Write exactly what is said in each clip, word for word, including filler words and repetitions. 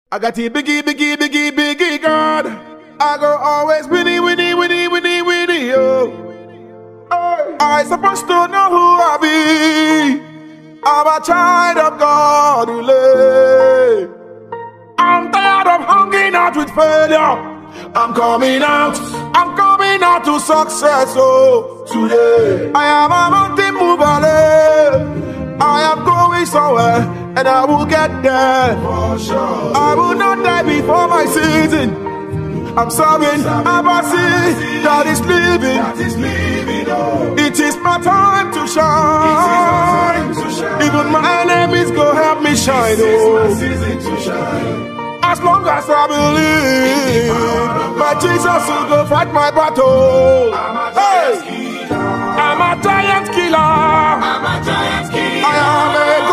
I got the biggie, biggie, biggie, biggie God. I go always winnie, winnie, winnie, winnie, winnie, yo. I supposed to know who I be. I'm a child of God who lay. I'm tired of hanging out with failure. I'm coming out, I'm coming out to success, oh. Today I am a mountain mover. I am going somewhere, and I will get there. For sure. I will not die before my season. I'm serving, I'm a seed that is living. That is living oh. It is my time to shine. To shine. Even my enemies go help me shine. Oh. To shine. As long as I believe, my Jesus will go fight my battle. Hey. I'm a giant killer. I'm a giant killer. I am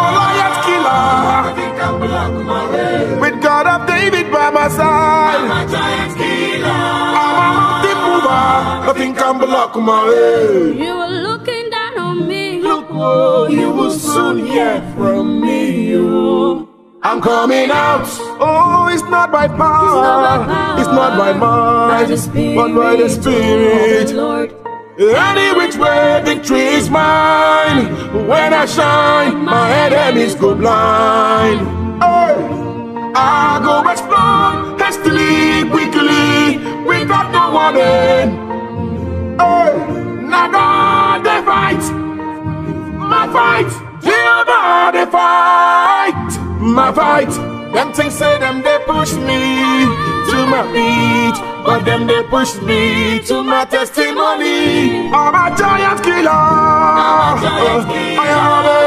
a Goliath killer. With God of David by my side. I'm a giant killer. I'm a mountain mover. Nothing can block my way. You were looking down on me. Look, oh, you will soon hear from me. Oh. I'm coming out. Oh, it's not by power. It's not by might, but by the Spirit. Lord. Any which way, victory is mine. When I shine, my enemies go blind. Hey. I go explode hastily, quickly, without no warning. Hey. Now God, they fight. My fight. Jehovah, they fight. My fight. Them things say them, they push me to my feet. But them they push me to my testimony. I'm a giant killer. I'm a giant killer. I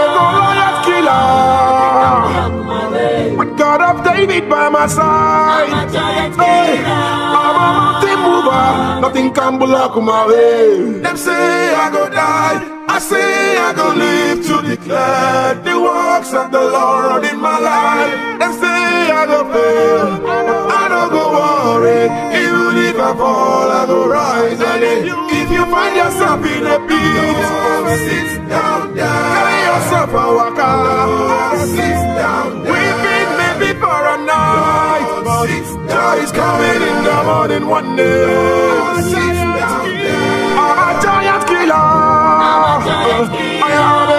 am a Goliath killer. With God of David by my side. I'm a giant killer. I'm a mountain mover. Nothing can block my way. Them say I go die. I say I go live to declare the works of the Lord in my life. Them say I go fail, but I don't go worry. Even if I fall, I go rise again. If you find yourself in a pit, sit down there. Carry yourself a walk out. Sit down there. Weeping maybe for a night, but joy is coming in the morning one day. Sit down there. I'm a giant killer. I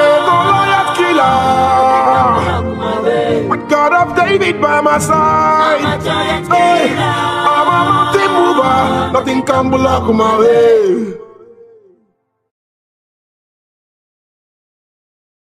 am a Goliath killer. With God of David by my side. I'm a giant killer. I'm a mountain mover. Nothing can block my way.